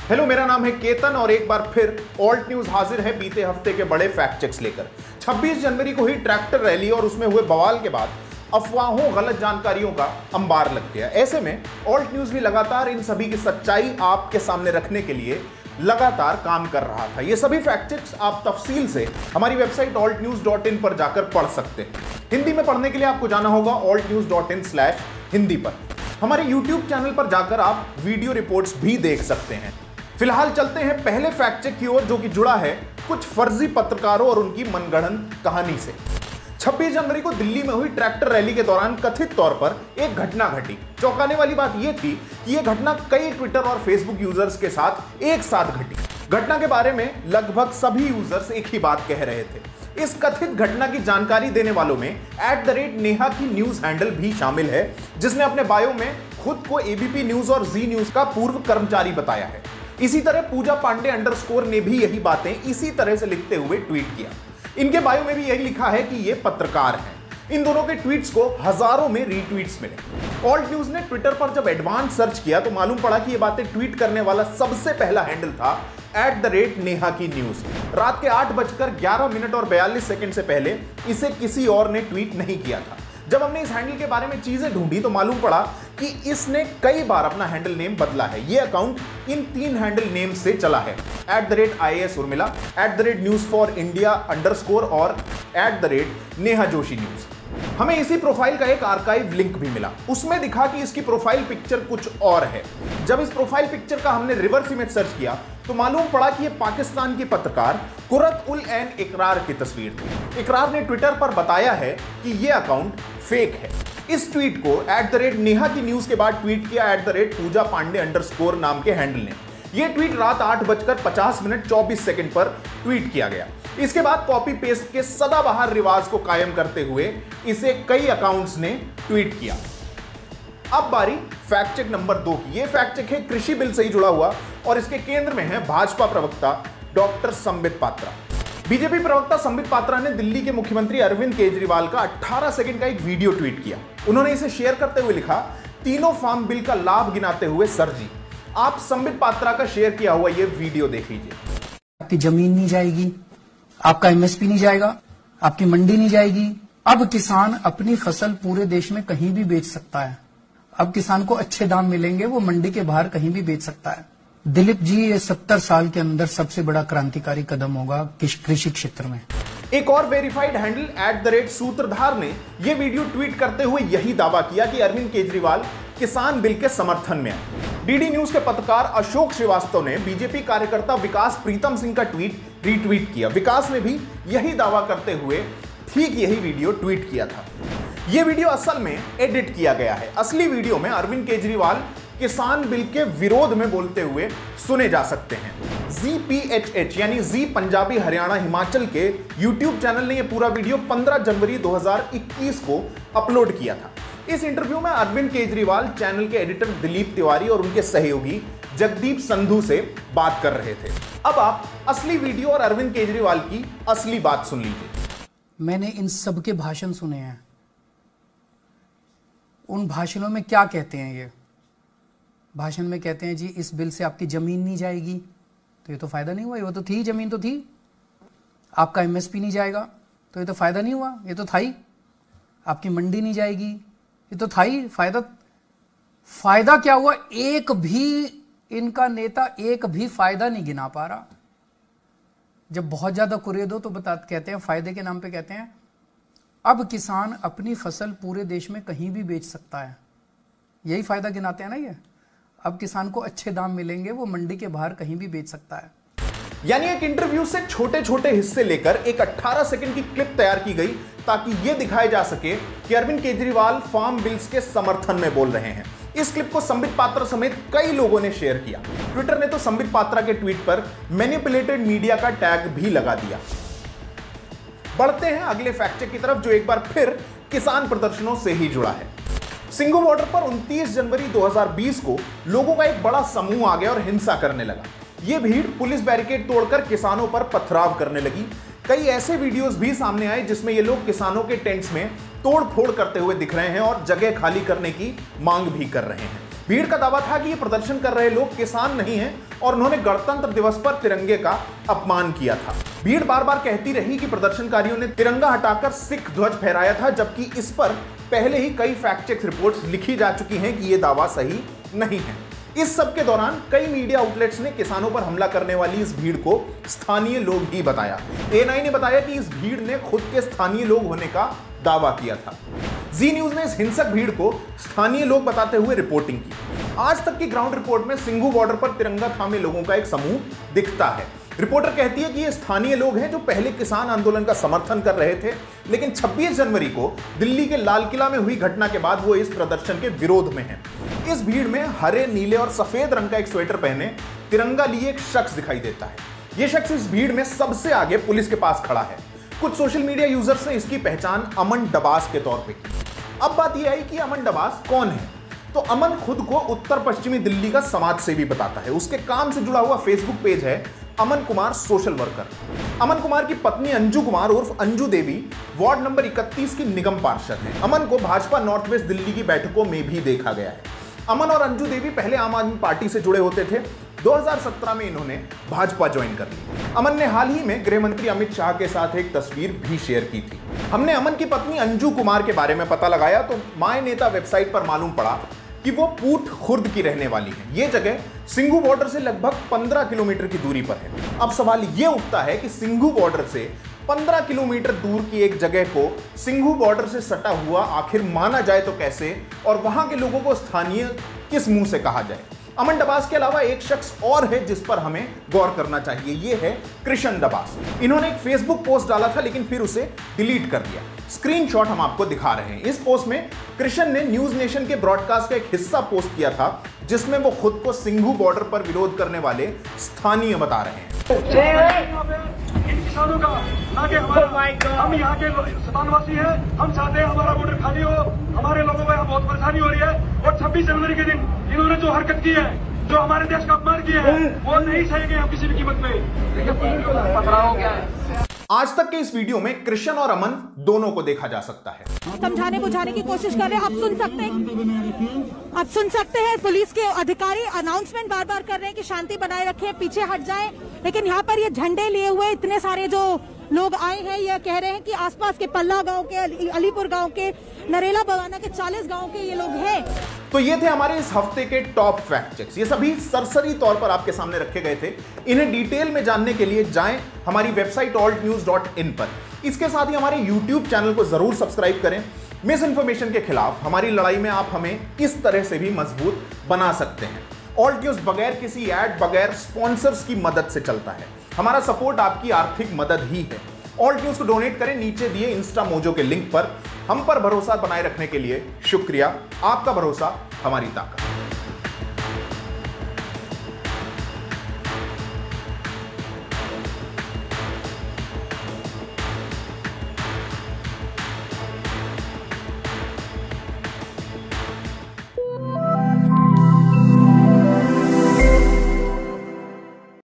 Hello, मेरा नाम है केतन और एक बार फिर ऑल्ट न्यूज हाजिर है बीते हफ्ते के बड़े फैक्ट चेक्स लेकर। 26 जनवरी को ही ट्रैक्टर रैली और उसमें हुए बवाल के बाद अफवाहों, गलत जानकारियों का अंबार लग गया। ऐसे में ऑल्ट न्यूज भी लगातार इन सभी की सच्चाई आपके सामने रखने के लिए लगातार काम कर रहा था। ये सभी फैक्ट चेक्स आप तफसील से हमारी वेबसाइट altnews.in पर जाकर पढ़ सकते हैं। हिंदी में पढ़ने के लिए आपको जाना होगा altnews.in/हिंदी पर। हमारे YouTube चैनल पर जाकर आप वीडियो रिपोर्ट्स भी देख सकते हैं। फिलहाल चलते हैं पहले फैक्ट चेक की ओर, जो कि जुड़ा है कुछ फर्जी पत्रकारों और उनकी मनगढ़ंत कहानी से। 26 जनवरी को दिल्ली में हुई ट्रैक्टर रैली के दौरान कथित तौर पर एक घटना घटी। चौंकाने वाली बात यह थी कि यह घटना कई ट्विटर और फेसबुक यूजर्स के साथ एक साथ घटी। घटना के बारे में लगभग सभी यूजर्स एक ही बात कह रहे थे। इस कथित घटना की जानकारी देने वालों में @नेहा की न्यूज हैंडल भी शामिल है, जिसने अपने बायो में खुद को एबीपी न्यूज और जी न्यूज का पूर्व कर्मचारी बताया है। इसी तरह पूजा पांडे _ ने भी यही बातें इसी तरह से लिखते हुए ट्वीट किया। इनके बायो में भी यही लिखा है कि ये पत्रकार हैं। इन दोनों के ट्वीट्स को हजारों में रीट्वीट्स मिले। ऑल्ट न्यूज ने ट्विटर पर जब एडवांस सर्च किया तो मालूम पड़ा कि ये बातें ट्वीट करने वाला सबसे पहला हैंडल था @नेहा की न्यूज। रात के 8:11 से पहले इसे किसी और ने ट्वीट नहीं किया था। जब हमने इस हैंडल के बारे में चीजें ढूंढी तो मालूम पड़ा कि इसने कई बार अपना हैंडल नेम बदला है। यह अकाउंट इन 3 हैंडल नेम से चला है: @IAS उर्मिला, @News4India_ और @नेहा जोशी न्यूज। हमें इसी प्रोफाइल का एक आर्काइव लिंक भी मिला। उसमें दिखा कि इसकी प्रोफाइल पिक्चर कुछ और है। जब इस प्रोफाइल पिक्चर का हमने रिवर्स इमेज सर्च किया तो मालूम पड़ा कि यह पाकिस्तान की पत्रकार कुरत-उल-ऐन इकरार की तस्वीर थी। इकरार ने ट्विटर पर बताया है कि यह अकाउंट फेक है। इस ट्वीट को @नेहा की न्यूज के बाद ट्वीट किया @पूजा पांडे _ नाम के हैंडल ने। यह ट्वीट रात 8:50 पर ट्वीट किया गया। इसके बाद कॉपी पेस्ट के सदाबहार रिवाज को कायम करते हुए इसे कई अकाउंट्स ने ट्वीट किया। अब बारी फैक्ट चेक नंबर 2 की। यह फैक्ट चेक है कृषि बिल से ही जुड़ा हुआ और इसके केंद्र में है भाजपा प्रवक्ता डॉक्टर संबित पात्रा। बीजेपी प्रवक्ता संबित पात्रा ने दिल्ली के मुख्यमंत्री अरविंद केजरीवाल का 18 सेकंड का एक वीडियो ट्वीट किया। उन्होंने इसे शेयर करते हुए लिखा, तीनों फार्म बिल का लाभ गिनाते हुए सर जी। आप संबित पात्रा का शेयर किया हुआ यह वीडियो देख लीजिए। आपकी जमीन नहीं जाएगी, आपका एमएसपी नहीं जाएगा, आपकी मंडी नहीं जाएगी। अब किसान अपनी फसल पूरे देश में कहीं भी बेच सकता है। अब किसान को अच्छे दाम मिलेंगे, वो मंडी के बाहर कहीं भी बेच सकता है। दिलीप जी, ये 70 साल के अंदर सबसे बड़ा क्रांतिकारी कदम होगा कृषि क्षेत्र में। एक और वेरीफाइड हैंडल @सूत्रधार ने यह वीडियो ट्वीट करते हुए यही दावा किया कि अरविंद केजरीवाल किसान बिल के समर्थन में है। डीडी न्यूज के पत्रकार अशोक श्रीवास्तव ने बीजेपी कार्यकर्ता विकास प्रीतम सिंह का ट्वीट रीट्वीट किया। विकास ने भी यही दावा करते हुए ठीक यही वीडियो ट्वीट किया था। यह वीडियो असल में एडिट किया गया है। असली वीडियो में अरविंद केजरीवाल किसान बिल के विरोध में बोलते हुए सुने जा सकते हैं। ZPHH यानी जी पंजाबी हरियाणा हिमाचल के YouTube चैनल ने यह पूरा वीडियो 15 जनवरी 2021 को अपलोड किया था। इस इंटरव्यू में अरविंद केजरीवाल चैनल के एडिटर दिलीप तिवारी और उनके सहयोगी जगदीप संधू से बात कर रहे थे। अब आप असली वीडियो और अरविंद केजरीवाल की असली बात सुन लीजिए। मैंने इन सब के भाषण सुने हैं। उन भाषणों में क्या कहते हैं? ये भाषण में कहते हैं जी इस बिल से आपकी जमीन नहीं जाएगी, तो ये तो फायदा नहीं हुआ, वो तो थी, जमीन तो थी। आपका एमएसपी नहीं जाएगा, तो ये तो फायदा नहीं हुआ, ये तो था ही। आपकी मंडी नहीं जाएगी, ये तो था ही। फायदा क्या हुआ? एक भी इनका नेता एक भी फायदा नहीं गिना पा रहा। जब बहुत ज्यादा कुरेद हो तो कहते हैं, फायदे के नाम पे कहते हैं अब किसान अपनी फसल पूरे देश में कहीं भी बेच सकता है। यही फायदा गिनाते हैं ना ये। अब किसान को अच्छे दाम मिलेंगे, वो मंडी के बाहर कहीं भी बेच सकता है। यानी एक इंटरव्यू से छोटे छोटे हिस्से लेकर एक 18 सेकंड की क्लिप तैयार की गई ताकि यह दिखाया जा सके कि अरविंद केजरीवाल फार्म बिल्स के समर्थन में बोल रहे हैं। इस क्लिप को संबित पात्रा समेत कई लोगों ने शेयर किया। ट्विटर ने तो संबित पात्रा के ट्वीट पर मैनिपुलेटेड मीडिया का टैग भी लगा दिया। बढ़ते हैं अगले फैक्ट चेक की तरफ, जो एक बार फिर किसान प्रदर्शनों से ही जुड़ा है। सिंघू बॉर्डर पर 29 जनवरी 2020 को लोगों का एक बड़ा समूह आ गया और हिंसा करने लगा। यह भीड़ पुलिस बैरिकेड तोड़कर किसानों पर पथराव करने लगी। कई ऐसे वीडियोस भी सामने आए जिसमें ये लोग किसानों के टेंट्स में तोड़ फोड़ करते हुए दिख रहे हैं और जगह खाली करने की मांग भी कर रहे हैं। भीड़ का दावा था कि ये प्रदर्शन कर रहे लोग किसान नहीं हैं और उन्होंने गणतंत्र दिवस पर तिरंगे का अपमान किया था। भीड़ बार बार कहती रही कि प्रदर्शनकारियों ने तिरंगा हटाकर सिख ध्वज फहराया था, जबकि इस पर पहले ही कई फैक्ट चेक रिपोर्ट्स लिखी जा चुकी हैं कि यह दावा सही नहीं है। इस सब के दौरान कई मीडिया आउटलेट्स ने किसानों पर हमला करने वाली इस भीड़ को स्थानीय लोग ही बताया। एएनआई ने बताया कि इस भीड़ ने खुद के स्थानीय लोग होने का दावा किया था। जी न्यूज ने इस हिंसक भीड़ को स्थानीय लोग बताते हुए रिपोर्टिंग की। आज तक की ग्राउंड रिपोर्ट में सिंघू बॉर्डर पर तिरंगा थामे लोगों का एक समूह दिखता है। रिपोर्टर कहती है कि ये स्थानीय लोग हैं जो पहले किसान आंदोलन का समर्थन कर रहे थे, लेकिन 26 जनवरी को दिल्ली के लाल किला में हुई घटना के बाद वो इस प्रदर्शन के विरोध में हैं। इस भीड़ में हरे, नीले और सफेद रंग का एक स्वेटर पहने तिरंगा लिए एक शख्स दिखाई देता है। ये शख्स इस भीड़ में सबसे आगे पुलिस के पास खड़ा है। कुछ सोशल मीडिया यूजर्स ने इसकी पहचान अमन डबास के तौर पे की। अब बात यह आई कि अमन डबास कौन है। तो अमन खुद को उत्तर पश्चिमी दिल्ली का समाज सेवी बताता है। उसके काम से जुड़ा हुआ फेसबुक पेज है अमन कुमार सोशल वर्कर। अमन कुमार की पत्नी अंजू कुमार उर्फ अंजू देवी वार्ड नंबर 31 की निगम पार्षद हैं। अमन को भाजपा नॉर्थ वेस्ट दिल्ली की बैठकों में भी देखा गया है। अमन और अंजू देवी पहले आम आदमी पार्टी से जुड़े होते थे। 2017 में इन्होंने भाजपा ज्वाइन कर ली। अमन ने हाल ही में गृह मंत्री अमित शाह के साथ एक तस्वीर भी शेयर की थी। हमने अमन की पत्नी अंजू कुमार के बारे में पता लगाया तो माय नेता वेबसाइट पर मालूम पड़ा कि वो पूट खुर्द की रहने वाली है। ये जगह सिंघू बॉर्डर से लगभग 15 किलोमीटर की दूरी पर है। अब सवाल ये उठता है कि सिंघू बॉर्डर से 15 किलोमीटर दूर की एक जगह को सिंघू बॉर्डर से सटा हुआ आखिर माना जाए तो कैसे, और वहां के लोगों को स्थानीय किस मुंह से कहा जाए। अमन डबास के अलावा एक शख्स और है जिस पर हमें गौर करना चाहिए। ये है कृष्ण डबास। इन्होंने एक फेसबुक पोस्ट डाला था लेकिन फिर उसे डिलीट कर दिया। स्क्रीनशॉट हम आपको दिखा रहे हैं। इस पोस्ट में कृष्ण ने न्यूज नेशन के ब्रॉडकास्ट का एक हिस्सा पोस्ट किया था जिसमें वो खुद को सिंघू बॉर्डर पर विरोध करने वाले स्थानीय बता रहे हैं। इन किसानों का ना कि हम यहाँ के स्थानवासी हैं, हम चाहते हैं हमारा बॉर्डर खाली हो, हमारे लोगों को यहाँ बहुत परेशानी हो रही है। और 26 जनवरी के दिन इन्होंने जो हरकत की है, जो हमारे देश का अपमान किया है, वो नहीं सहेंगे हम किसी भी कीमत पे। पथराव क्या है? आज तक के इस वीडियो में कृष्ण और अमन दोनों को देखा जा सकता है। समझाने बुझाने की कोशिश कर रहे हैं। आप सुन सकते हैं पुलिस के अधिकारी अनाउंसमेंट बार बार कर रहे हैं कि शांति बनाए रखें, पीछे हट जाएं, लेकिन यहाँ पर ये झंडे लिए हुए इतने सारे जो लोग आए हैं, ये कह रहे हैं कि आसपास के पल्ला गांव के, अलीपुर गांव के, नरेला बवाना के 40 गांव के ये लोग हैं। तो ये थे हमारे इस हफ्ते के टॉप फैक्ट चेक्स। ये सभी सरसरी तौर पर आपके सामने रखे गए थे। इन्हें डिटेल में जानने के लिए जाएं हमारी वेबसाइट altnews.in पर। इसके साथ ही हमारे YouTube चैनल को जरूर सब्सक्राइब करें। मिस इन्फॉर्मेशन के खिलाफ हमारी लड़ाई में आप हमें इस तरह से भी मजबूत बना सकते हैं। ऑल्ट न्यूज बगैर किसी ऐड, बगैर स्पॉन्सर्स की मदद से चलता है। हमारा सपोर्ट आपकी आर्थिक मदद ही है। ऑल्ट न्यूज को डोनेट करें नीचे दिए इंस्टा मोजो के लिंक पर। हम पर भरोसा बनाए रखने के लिए शुक्रिया। आपका भरोसा हमारी ताकत।